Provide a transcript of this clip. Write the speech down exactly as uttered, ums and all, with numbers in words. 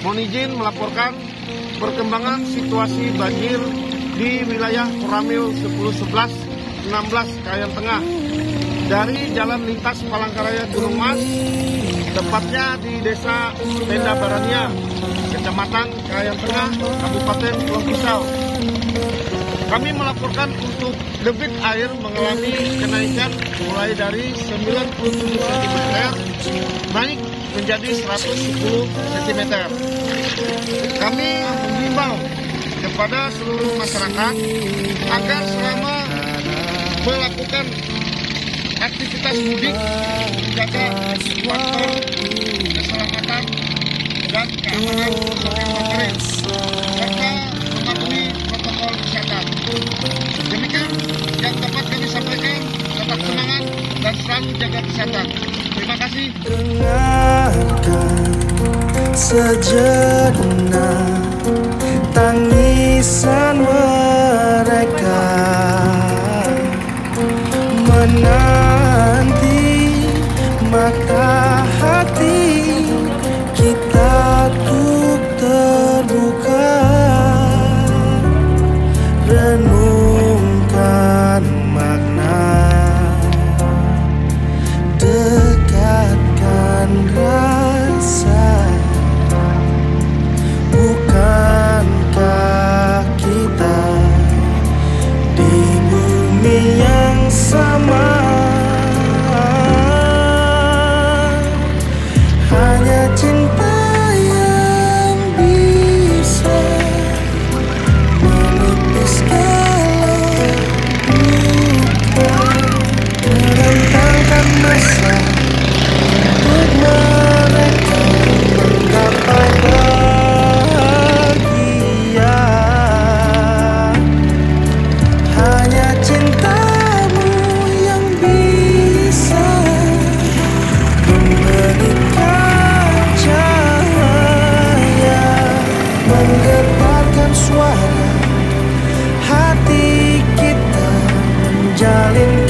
mohon izin melaporkan perkembangan situasi banjir di wilayah Koramil sepuluh, sebelas, enam belas Kayan Tengah dari jalan lintas Palangkaraya Gunung Mas, tepatnya di Desa Tenda Barania, Kecamatan Kayan Tengah, Kabupaten Pulang Pisau. Kami melaporkan untuk debit air mengalami kenaikan mulai dari sembilan puluh tujuh sentimeter naik menjadi seratus sepuluh sentimeter. Kami mengimbau kepada seluruh masyarakat agar selama melakukan aktivitas mudik menjaga faktor keselamatan dan keamanan sopir material serta mematuhi protokol kesehatan. Demikian yang dapat kami sampaikan. Tetap semangat dan selalu jaga kesehatan. Terima kasih. Dengarkan sejenak tangisan mereka menanti, maka hati kita tuh terbuka. Renungkan makna, dekatkan rasa. Bukankah kita di bumi yang sama? Hanya cinta yang bisa menepis segala luka, menentangkan masa untuk mereka menggapai bahagia. Hanya cintamu yang bisa memberikan cahaya, menggetarkan suara hati kita, menjalin